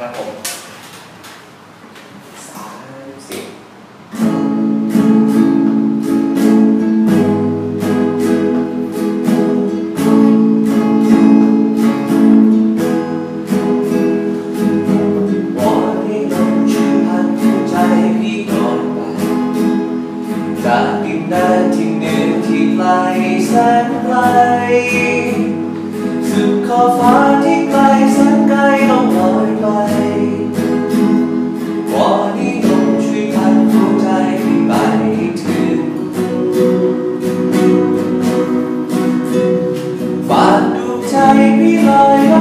ครับผม30จากดินแดนที่เหนือที่ไกลแสนไกลสุดขอบฟ้าที่ไกลแสนไกลต้องลอยไปวอนให้ลมช่วยพัดหัวใจไปถึงฝากดวงใจพี่ลอย